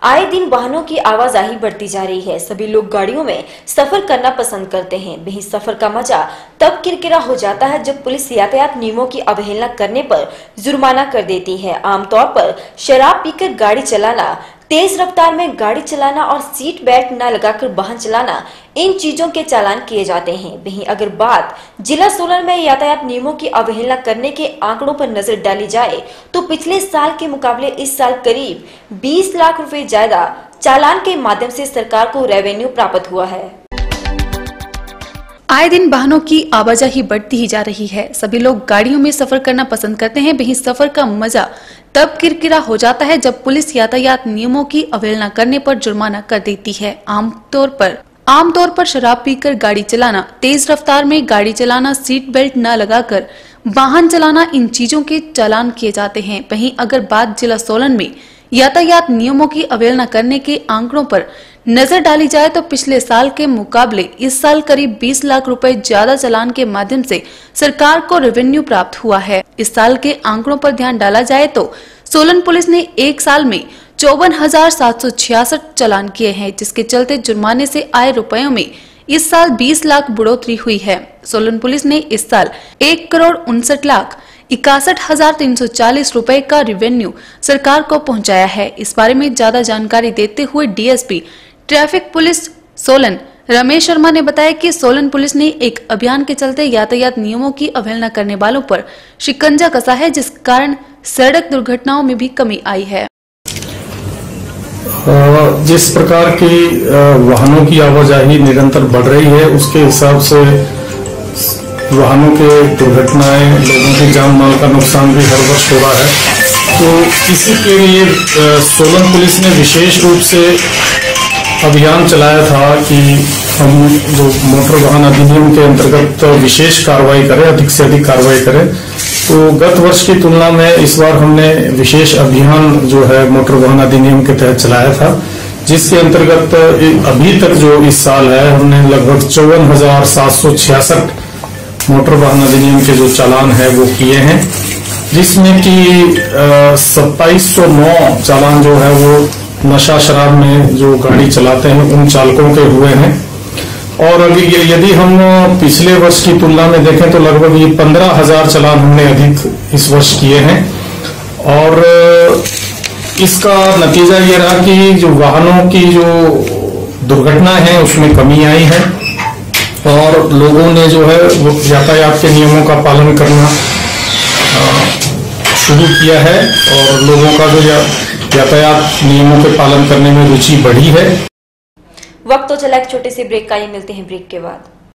आए दिन वाहनों की आवाजाही बढ़ती जा रही है। सभी लोग गाड़ियों में सफर करना पसंद करते हैं। वहीं सफर का मजा तब किरकिरा हो जाता है जब पुलिस यातायात नियमों की अवहेलना करने पर जुर्माना कर देती है। आमतौर पर शराब पीकर गाड़ी चलाना, तेज रफ्तार में गाड़ी चलाना और सीट बेल्ट न लगाकर वाहन चलाना, इन चीजों के चालान किए जाते हैं। वहीं अगर बात जिला सोलन में यातायात नियमों की अवहेलना करने के आंकड़ों पर नजर डाली जाए तो पिछले साल के मुकाबले इस साल करीब 20 लाख रुपए ज्यादा चालान के माध्यम से सरकार को रेवेन्यू प्राप्त हुआ है। आए दिन वाहनों की आवाजाही बढ़ती ही जा रही है। सभी लोग गाड़ियों में सफर करना पसंद करते हैं। वहीं सफर का मजा तब किरकिरा हो जाता है जब पुलिस यातायात नियमों की अवहेलना करने पर जुर्माना कर देती है। आमतौर पर शराब पीकर गाड़ी चलाना, तेज रफ्तार में गाड़ी चलाना, सीट बेल्ट न लगाकर वाहन चलाना, इन चीजों के चालान किए जाते हैं। वहीं अगर बात जिला सोलन में यातायात नियमों की अवहेलना करने के आंकड़ों पर नजर डाली जाए तो पिछले साल के मुकाबले इस साल करीब 20 लाख रुपए ज्यादा चालान के माध्यम से सरकार को रेवेन्यू प्राप्त हुआ है। इस साल के आंकड़ों पर ध्यान डाला जाए तो सोलन पुलिस ने एक साल में 54,766 चालान किए हैं, जिसके चलते जुर्माने से आए रुपयों में इस साल 20 लाख बढ़ोतरी हुई है। सोलन पुलिस ने इस साल 1,59,61,340 रुपए का रेवेन्यू सरकार को पहुंचाया है। इस बारे में ज्यादा जानकारी देते हुए DSP traffic police Solan Ramesh Sharma ने बताया कि सोलन पुलिस ने एक अभियान के चलते यातायात नियमों की अवहेलना करने वालों पर शिकंजा कसा है, जिस कारण सड़क दुर्घटनाओं में भी कमी आई है। जिस प्रकार की वाहनों की आवाजाही निरंतर बढ़ रही है, उसके हिसाब से वाहनों के दुर्घटनाएं, लोगों की जान माल का नुकसान भी हर वर्ष हो रहा है। तो इसी के लिए सोलन पुलिस ने विशेष रूप से अभियान चलाया था कि हम जो मोटर वाहन अधिनियम के अंतर्गत विशेष कार्रवाई करें, अधिक से अधिक कार्रवाई करें। तो गत वर्ष की तुलना में इस बार हमने विशेष अभियान जो है मोटर वाहन अधिनियम के तहत चलाया था, जिसके अंतर्गत अभी तक जो इस साल है हमने लगभग 54,766 मोटर वाहन अधिनियम के जो चालान है वो किए हैं, जिसमें कि 2709 चालान जो है वो नशा शराब में जो गाड़ी चलाते हैं उन चालकों के हुए हैं। और अभी यदि हम पिछले वर्ष की तुलना में देखें तो लगभग ये 15,000 चालान हमने अधिक इस वर्ष किए हैं। और इसका नतीजा ये रहा कि जो वाहनों की जो दुर्घटना है उसमें कमी आई है और लोगों ने जो है वो यातायात के नियमों का पालन करना शुरू किया है और लोगों का जो यातायात नियमों के पालन करने में रुचि बढ़ी है। वक्त तो चला एक छोटे से ब्रेक का, ये मिलते हैं ब्रेक के बाद।